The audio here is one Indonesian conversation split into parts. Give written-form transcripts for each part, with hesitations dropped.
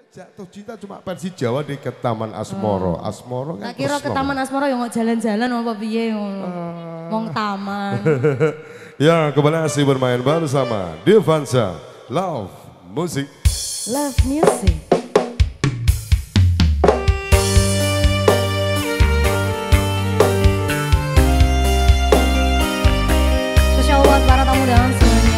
Jatuh cinta cuma versi Jawa di ke Taman Asmoro. Asmoro kan. Tak kira ke Taman Asmoro yang mau jalan-jalan apa piye wong taman. Ya, kembali asli bermain bersama Devansa Love Music. Love Music. Spesial buat para tamu dan semuanya.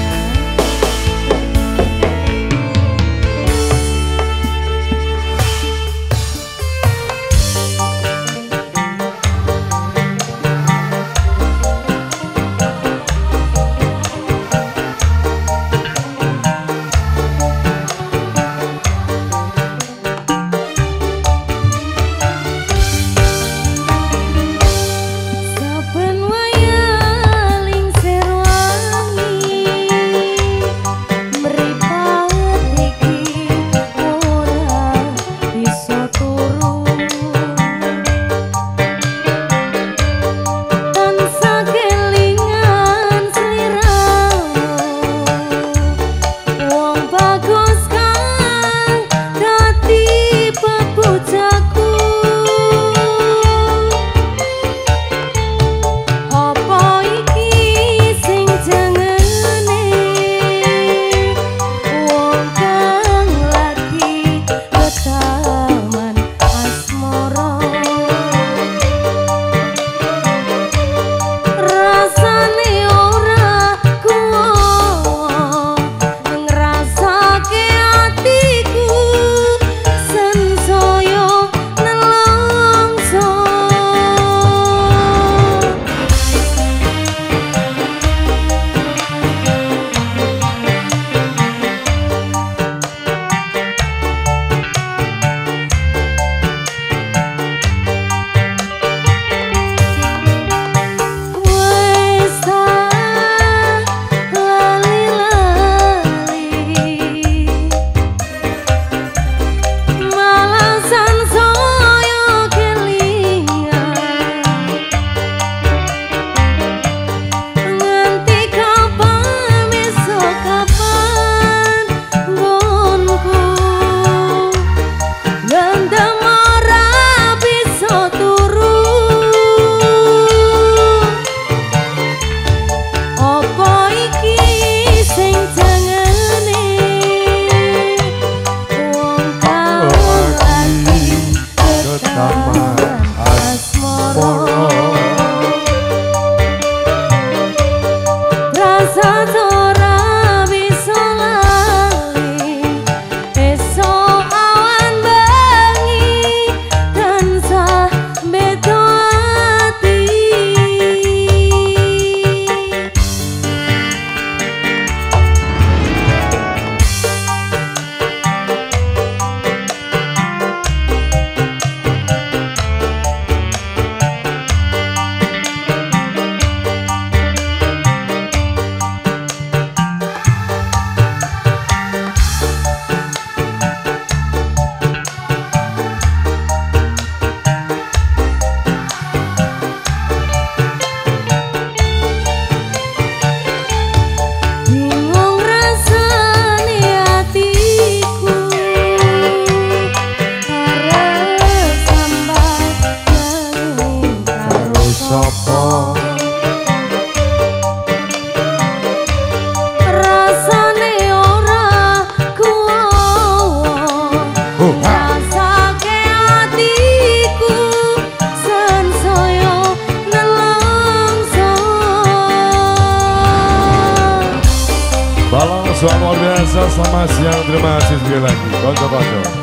Balong luar biasa, selamat siang, terima kasih sekali lagi. Konco-konco.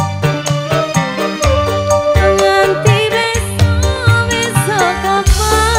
Nganti besok kapan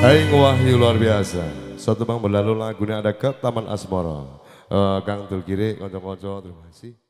Hai wahyu luar biasa. Suatu bang berlalu lagunya ada ke Taman Asmara. Kang Tulkiri, konco-konco, terima kasih.